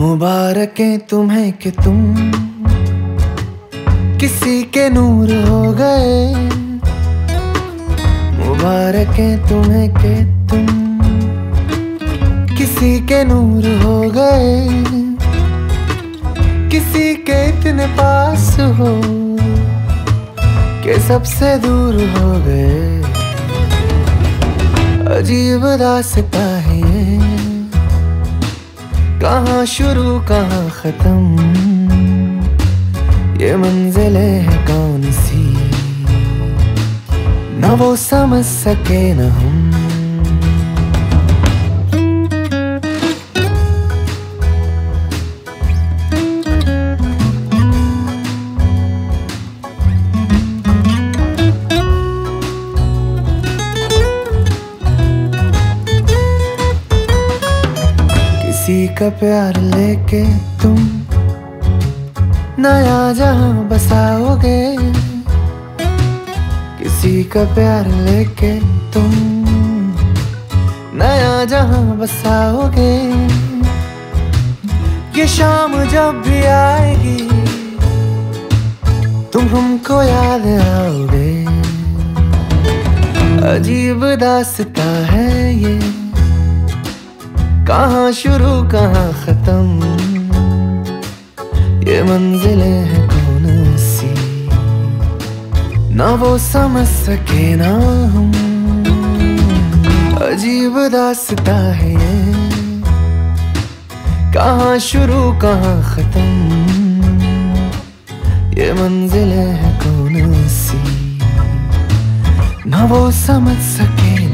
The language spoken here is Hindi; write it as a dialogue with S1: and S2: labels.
S1: मुबारकें तुम्हें कि तुम किसी के नूर हो गए। मुबारकें तुम्हें कि तुम किसी के नूर हो गए। किसी के इतने पास हो कि सबसे दूर हो गए। अजीब दास्तां है ये, कहाँ शुरू कहाँ खत्म, ये मंजिलें हैं कौन सी, न वो समझ सके न हम। किसी का प्यार लेके तुम नया जहां बसाओगे। किसी का प्यार लेके तुम नया जहां बसाओगे। ये शाम जब भी आएगी तुम हमको याद आओगे। अजीब दास्तां है ये, कहाँ शुरू कहाँ खत्म, ये मंजिलें हैं कौन सी, ना वो समझ सके ना हम। अजीब दास्तां है ये, कहाँ शुरू कहाँ खत्म, ये मंजिलें हैं कौन सी, ना वो समझ सके